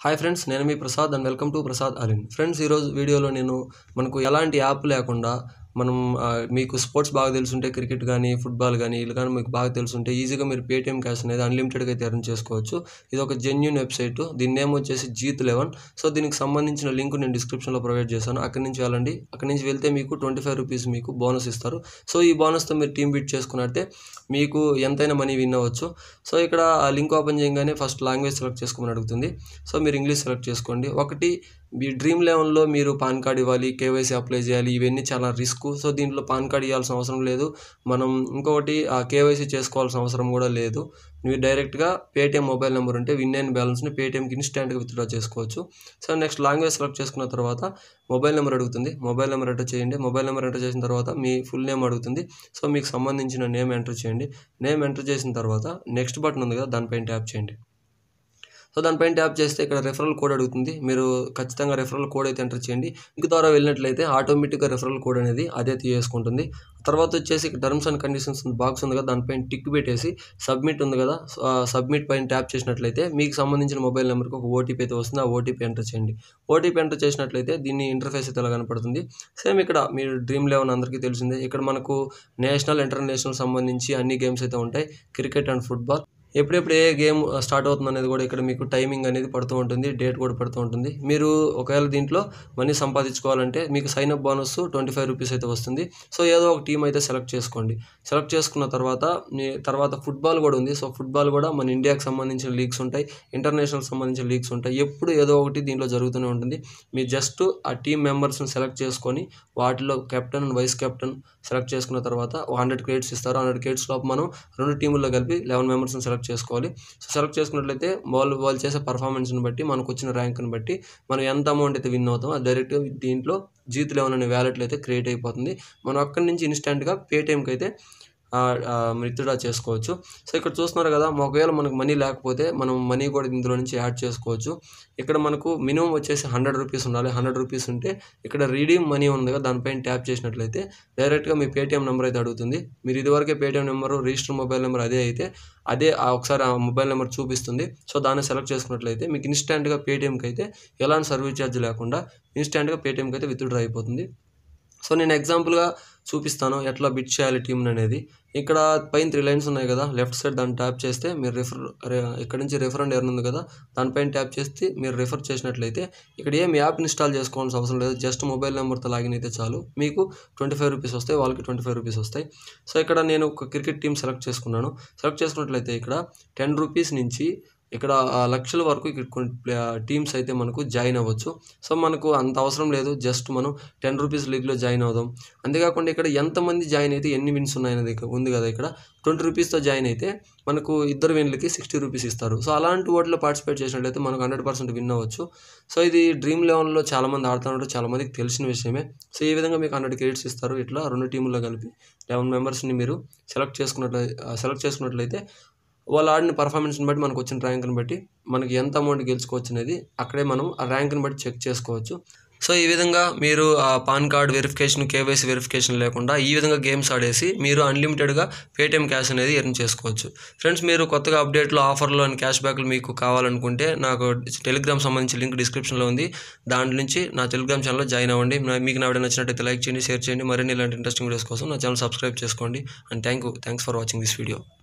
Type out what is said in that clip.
Hi friends, నేను మీ Prasad and welcome to Prasad అలిన్. ఫ్రెండ్స్, ఈరోజు వీడియోలో నేను మనకు ఎలాంటి యాప్ లేకుండా మనం మీకు స్పోర్ట్స్ బాగా తెలుసుంటే క్రికెట్ కానీ ఫుట్బాల్ కానీ ఇలా కానీ మీకు బాగా తెలుసుంటే ఈజీగా మీరు పేటీఎం క్యాష్ అనేది అన్లిమిటెడ్గా అయితే ఎర్న్ చేసుకోవచ్చు. ఇది ఒక జెన్యున్ వెబ్సైట్. దీని నేమ్ వచ్చేసి jeet11. సో దీనికి సంబంధించిన లింక్ నేను డిస్క్రిప్షన్లో ప్రొవైడ్ చేశాను. అక్కడి నుంచి వెళ్ళండి. అక్కడి నుంచి వెళ్తే మీకు 25 రూపీస్ మీకు బోనస్ ఇస్తారు. సో ఈ బోనస్తో మీరు టీమ్ బిట్ చేసుకున్నట్టే మీకు ఎంతైనా మనీ విన్ అవ్వచ్చు. సో ఇక్కడ ఆ లింక్ ఓపెన్ చేయగానే ఫస్ట్ లాంగ్వేజ్ సెలెక్ట్ చేసుకోమని అడుగుతుంది. సో మీరు ఇంగ్లీష్ సెలెక్ట్ చేసుకోండి. ఒకటి మీ డ్రీమ్ లెవెన్లో మీరు పాన్ కార్డ్ ఇవ్వాలి, కేవైసీ అప్లై చేయాలి, ఇవన్నీ చాలా రిస్క్. సో దీంట్లో పాన్ కార్డ్ ఇవ్వాల్సిన అవసరం లేదు. మనం ఇంకొకటి ఆ కేవైసీ చేసుకోవాల్సిన అవసరం కూడా లేదు. మీరు డైరెక్ట్గా పేటీఎం మొబైల్ నెంబర్ ఉంటే విన్ అయిన బ్యాలెన్స్ని పేటీఎంకి ఇన్స్టెంట్గా విత్డ్రా చేసుకోవచ్చు. సో నెక్స్ట్ లాంగ్వేజ్ సెలెక్ట్ చేసుకున్న తర్వాత మొబైల్ నెంబర్ అడుగుతుంది. మొబైల్ నెంబర్ ఎంటర్ చేయండి. మొబైల్ నెంబర్ ఎంటర్ చేసిన తర్వాత మీ ఫుల్ నేమ్ అడుగుతుంది. సో మీకు సంబంధించిన నేమ్ ఎంటర్ చేయండి. నేమ్ ఎంటర్ చేసిన తర్వాత నెక్స్ట్ బటన్ ఉంది కదా, దానిపైన ట్యాప్ చేయండి. సో దానిపైన ట్యాప్ చేస్తే ఇక్కడ రెఫరల్ కోడ్ అడుగుతుంది. మీరు ఖచ్చితంగా రెఫరల్ కోడ్ అయితే ఎంటర్ చేయండి. లింక్ ద్వారా వెళ్ళినట్లయితే ఆటోమేటిక్గా రెఫరల్ కోడ్ అనేది అదే తీసుకుంటుంది. తర్వాత వచ్చేసి టర్మ్స్ అండ్ కండిషన్స్ బాక్స్ ఉంది కదా, దానిపైన టిక్ పెట్టేసి సబ్మిట్ ఉంది కదా, సబ్మిట్ పైన ట్యాప్ చేసినట్లయితే మీకు సంబంధించిన మొబైల్ నెంబర్కి ఒక ఓటీపీ అయితే వస్తుంది. ఆ ఓటీపీ ఎంటర్ చేయండి. ఓటీపీ ఎంటర్ చేసినట్లయితే దీన్ని ఇంటర్ఫేస్ అయితే ఎలా కనపడుతుంది. సేమ్ ఇక్కడ మీరు డ్రీమ్ లెవెన్ అందరికీ తెలిసిందే. ఇక్కడ మనకు నేషనల్ ఇంటర్నేషనల్ సంబంధించి అన్ని గేమ్స్ అయితే ఉంటాయి, క్రికెట్ అండ్ ఫుట్బాల్. ఎప్పుడెప్పుడు ఏ గేమ్ స్టార్ట్ అవుతుంది అనేది కూడా ఇక్కడ మీకు టైమింగ్ అనేది పడుతూ ఉంటుంది, డేట్ కూడా పడుతూ ఉంటుంది. మీరు ఒకవేళ దీంట్లో మనీ సంపాదించుకోవాలంటే మీకు సైన్ అప్ బోనస్ 25 రూపీస్ అయితే వస్తుంది. సో ఏదో ఒక టీం అయితే సెలెక్ట్ చేసుకోండి. సెలెక్ట్ చేసుకున్న తర్వాత ఫుట్బాల్ కూడా ఉంది. సో ఫుట్బాల్ కూడా మన ఇండియాకి సంబంధించిన లీగ్స్ ఉంటాయి, ఇంటర్నేషనల్ సంబంధించిన లీగ్స్ ఉంటాయి. ఎప్పుడు ఏదో ఒకటి దీంట్లో జరుగుతూనే ఉంటుంది. మీరు జస్ట్ ఆ టీం మెంబర్స్ని సెలెక్ట్ చేసుకొని వాటిలో captain and vice captain select చేసుకున్న తర్వాత 100 క్రెడిట్స్ ఇస్తారు. 100 క్రెడిట్స్ లోపు మనం 2 టీముల్లో కలిపి 11 మెంబర్స్ని సెలెక్ట్ చేసుకోవాలి. సో సెలెక్ట్ చేసుకున్నట్లయితే వాళ్ళు చేసే పర్ఫార్మెన్స్ని బట్టి మనకు వచ్చిన ర్యాంక్ని బట్టి మనం ఎంత అమౌంట్ అయితే విన్ అవుతామో డైరెక్ట్గా దీంట్లో jeet11 అనే వ్యాలెట్లో అయితే క్రియేట్ అయిపోతుంది. మనం అక్కడి నుంచి ఇన్స్టెంట్గా పేటీఎంకి అయితే విత్డ్రా చేసుకోవచ్చు. సో ఇక్కడ చూస్తున్నారు కదా, ఒకవేళ మనకు మనీ లేకపోతే మనం మనీ కూడా ఇందులో నుంచి యాడ్ చేసుకోవచ్చు. ఇక్కడ మనకు మినిమం వచ్చేసి 100 రూపీస్ ఉండాలి. 100 రూపీస్ ఉంటే ఇక్కడ రీడీమ్ మనీ ఉంది కదా, దానిపైన ట్యాప్ చేసినట్లయితే డైరెక్ట్గా మీ పేటీఎం నెంబర్ అయితే అడుగుతుంది. మీరు ఇదివరకే Paytm number register mobile number అదే ఒకసారి ఆ మొబైల్ నెంబర్ చూపిస్తుంది. సో దాన్ని సెలెక్ట్ చేసుకున్నట్లయితే మీకు ఇన్స్టెంట్గా పేటీఎంకి అయితే ఎలాంటి సర్వీస్ ఛార్జ్ లేకుండా ఇన్స్టెంట్గా పేటీఎంకి అయితే విత్డ్రా అయిపోతుంది. సో నేను ఎగ్జాంపుల్గా చూపిస్తాను ఎట్లా బిట్ చేయాలి టీమ్ అనేది. ఇక్కడ పైన 3 లైన్స్ ఉన్నాయి కదా, లెఫ్ట్ సైడ్ దాన్ని ట్యాప్ చేస్తే మీరు ఇక్కడ నుంచి రెఫర్ అండ్ ఎర్న్ ఉంది కదా, దానిపైన ట్యాప్ చేస్తే మీరు రెఫర్ చేసినట్లయితే ఇక్కడ ఏం యాప్ ఇన్స్టాల్ చేసుకోవాల్సిన అవసరం లేదు. జస్ట్ మొబైల్ నెంబర్తో లాగిన్ అయితే చాలు. మీకు 25 రూపీస్ వస్తాయి, వాళ్ళకి 25 రూపీస్ వస్తాయి. సో ఇక్కడ నేను ఒక క్రికెట్ టీం సెలెక్ట్ చేసుకున్నాను. సెలెక్ట్ చేసుకున్నట్లయితే ఇక్కడ 10 రూపీస్ నుంచి ఇక్కడ లక్షల వరకు ఇక్కడ కొన్ని టీమ్స్ అయితే మనకు జాయిన్ అవ్వచ్చు. సో మనకు అంత అవసరం లేదు, జస్ట్ మనం 10 రూపీస్ లీగ్లో జాయిన్ అవుదాం. అంతేకాకుండా ఇక్కడ ఎంతమంది జాయిన్ అయితే ఎన్ని విన్స్ ఉన్నాయనేది ఉంది కదా, ఇక్కడ 20 రూపీస్తో జాయిన్ అయితే మనకు 2 విన్లకి 60 రూపీస్ ఇస్తారు. సో అలాంటి వాటిలో పార్టిసిపేట్ చేసినట్లయితే మనకు 100% విన్ అవ్వచ్చు. సో ఇది డ్రీమ్ లెవెన్లో చాలామంది ఆడుతున్నట్టు చాలామందికి తెలిసిన విషయమే. సో ఈ విధంగా మీకు 100 క్రెడిట్స్ ఇస్తారు. ఇట్లా 2 టీముల్లో కలిపి 11 మెంబర్స్ని మీరు సెలెక్ట్ చేసుకున్నట్లయితే వాళ్ళు ఆడిన పర్ఫార్మెన్స్ని బట్టి మనకు వచ్చిన ర్యాంక్ని బట్టి మనకి ఎంత అమౌంట్ గెలుచుకోవచ్చు అనేది అక్కడే మనం ఆ ర్యాంక్ని బట్టి చెక్ చేసుకోవచ్చు. సో ఈ విధంగా మీరు ఆ PAN card verification, KYC verification లేకుండా ఈ విధంగా గేమ్స్ ఆడేసి మీరు అన్లిమిటెడ్గా పేటీఎం క్యాష్ అనేది ఎర్న్ చేసుకోవచ్చు. ఫ్రెండ్స్, మీరు కొత్తగా అప్డేట్లు, ఆఫర్లు అండ్ క్యాష్ బ్యాక్లు మీకు కావాలనుకుంటే నాకు టెలిగ్రామ్ సంబంధించి లింక్ డిస్క్రిప్షన్లో ఉంది. దాని నుంచి నా టెలిగ్రామ్ ఛానల్లో జాయిన్ అవ్వండి. మీకు నా వీడియో నచ్చినట్టయితే లైక్ చేయండి, షేర్ చేయండి. మరిన్ని ఇలాంటి ఇంట్రెస్టింగ్ వీడియోస్ కోసం నా ఛానల్ సబ్స్క్రైబ్ చేసుకోండి. And thanks for watching this video.